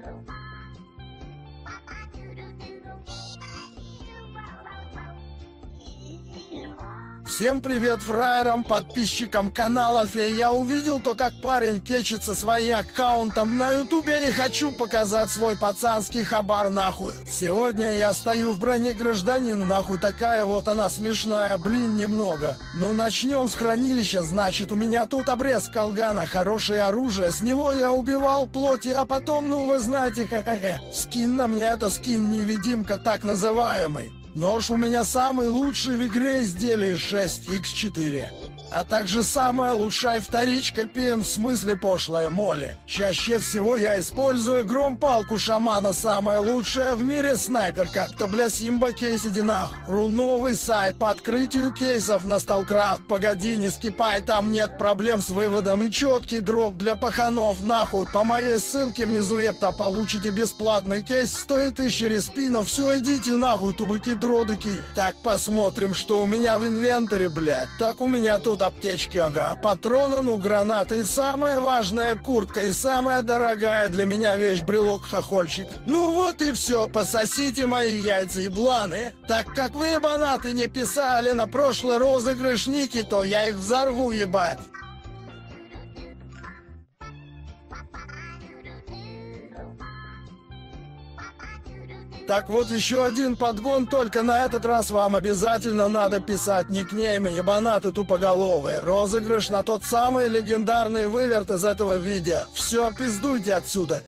Всем привет фраерам, подписчикам канала Фея. Я увидел то, как парень кечится своим аккаунтом на ютубе. Не хочу показать свой пацанский хабар нахуй. Сегодня я стою в броне гражданина, нахуй такая вот она смешная, блин, немного. Ну начнем с хранилища, значит у меня тут обрез колгана, хорошее оружие. С него я убивал плоти, а потом, ну вы знаете, скин на мне, это скин невидимка так называемый. Нож у меня самый лучший в игре изделие 6х4. А также самая лучшая вторичка ПМ, в смысле пошлая моли. Чаще всего я использую громпалку шамана, самая лучшая в мире снайперка. То бля симба кейс иди нахуй. Новый сайт по открытию кейсов на Сталкрафт. Погоди, не скипай, там нет проблем с выводом. И четкий дроп для паханов нахуй. По моей ссылке внизу епта получите бесплатный кейс. 100 тысяч респинов. Все, идите нахуй, тубыки дродыки. Так, посмотрим, что у меня в инвентаре, блядь. Так, у меня тут аптечки, ага, патроны, ну гранаты, и самая важная куртка, и самая дорогая для меня вещь брелок-хохольчик. Ну вот и все, пососите мои яйца ебланы. Так как вы, ебанаты, не писали на прошлый розыгрыш ники, то я их взорву, ебать. Так вот еще один подгон, только на этот раз вам обязательно надо писать никнеймы, ебанаты тупоголовые. Розыгрыш на тот самый легендарный выверт из этого видео. Все, пиздуйте отсюда.